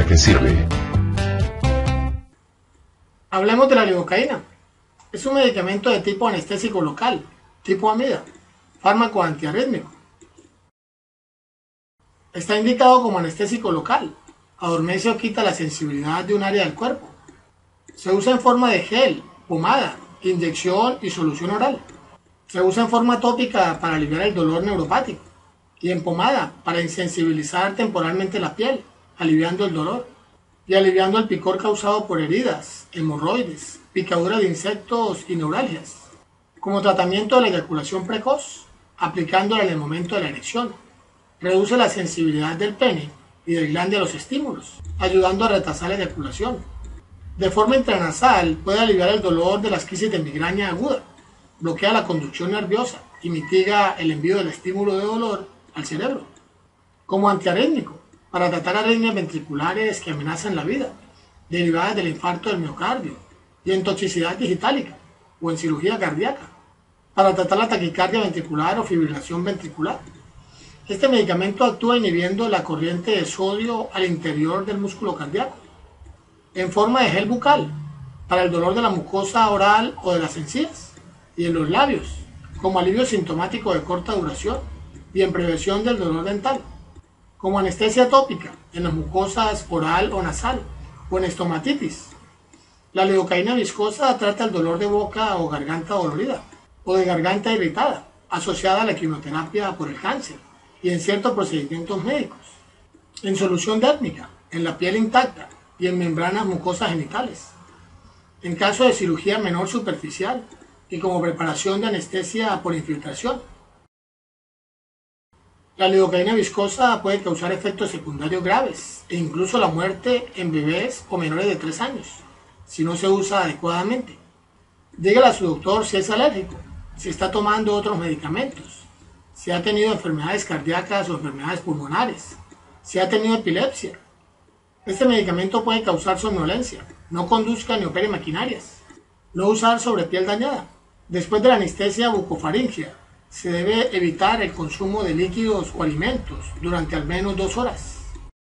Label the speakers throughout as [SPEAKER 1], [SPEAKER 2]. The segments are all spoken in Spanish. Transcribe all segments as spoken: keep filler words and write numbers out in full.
[SPEAKER 1] qué sirve.
[SPEAKER 2] Hablemos de la lidocaína. Es un medicamento de tipo anestésico local, tipo amida, fármaco antiarrítmico. Está indicado como anestésico local, adormece o quita la sensibilidad de un área del cuerpo. Se usa en forma de gel, pomada, inyección y solución oral. Se usa en forma tópica para aliviar el dolor neuropático y en pomada para insensibilizar temporalmente la piel, aliviando el dolor y aliviando el picor causado por heridas, hemorroides, picadura de insectos y neuralgias. Como tratamiento de la eyaculación precoz, aplicándola en el momento de la erección. Reduce la sensibilidad del pene y del glande a los estímulos, ayudando a retrasar la eyaculación. De forma intranasal puede aliviar el dolor de las crisis de migraña aguda, bloquea la conducción nerviosa y mitiga el envío del estímulo de dolor al cerebro. Como antiarrítmico, para tratar arritmias ventriculares que amenazan la vida, derivadas del infarto del miocardio y en toxicidad digitálica o en cirugía cardíaca, para tratar la taquicardia ventricular o fibrilación ventricular. Este medicamento actúa inhibiendo la corriente de sodio al interior del músculo cardíaco, en forma de gel bucal, para el dolor de la mucosa oral o de las encías, y en los labios, como alivio sintomático de corta duración y en prevención del dolor dental, como anestesia tópica en las mucosas oral o nasal, o en estomatitis. La lidocaína viscosa trata el dolor de boca o garganta dolorida, o de garganta irritada, asociada a la quimioterapia por el cáncer, y en ciertos procedimientos médicos, en solución dérmica, en la piel intacta y en membranas mucosas genitales, en caso de cirugía menor superficial y como preparación de anestesia por infiltración. La lidocaína viscosa puede causar efectos secundarios graves e incluso la muerte en bebés o menores de tres años, si no se usa adecuadamente. Dígale a su doctor si es alérgico, si está tomando otros medicamentos, si ha tenido enfermedades cardíacas o enfermedades pulmonares, si ha tenido epilepsia. Este medicamento puede causar somnolencia, no conduzca ni opere maquinarias, no usar sobre piel dañada. Después de la anestesia bucofaringea, se debe evitar el consumo de líquidos o alimentos durante al menos dos horas.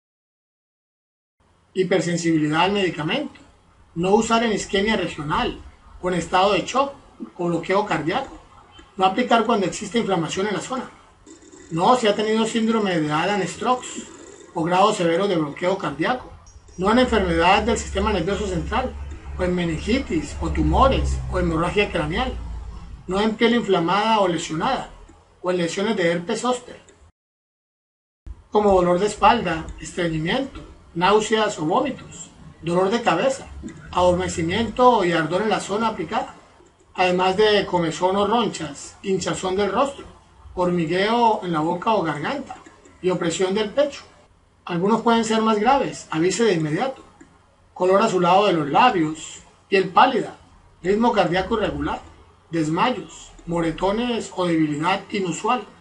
[SPEAKER 2] Hipersensibilidad al medicamento, no usar en isquemia regional o en estado de shock o bloqueo cardíaco. No aplicar cuando existe inflamación en la zona. No si ha tenido síndrome de Allan-Strokes o grado severo de bloqueo cardíaco. No en enfermedad del sistema nervioso central, o en meningitis, o tumores, o hemorragia craneal. No en piel inflamada o lesionada, o en lesiones de herpes zóster, como dolor de espalda, estreñimiento, náuseas o vómitos, dolor de cabeza, adormecimiento y ardor en la zona aplicada. Además de comezón o ronchas, hinchazón del rostro, hormigueo en la boca o garganta y opresión del pecho. Algunos pueden ser más graves, avise de inmediato. Color azulado de los labios, piel pálida, ritmo cardíaco irregular, desmayos, moretones o debilidad inusual.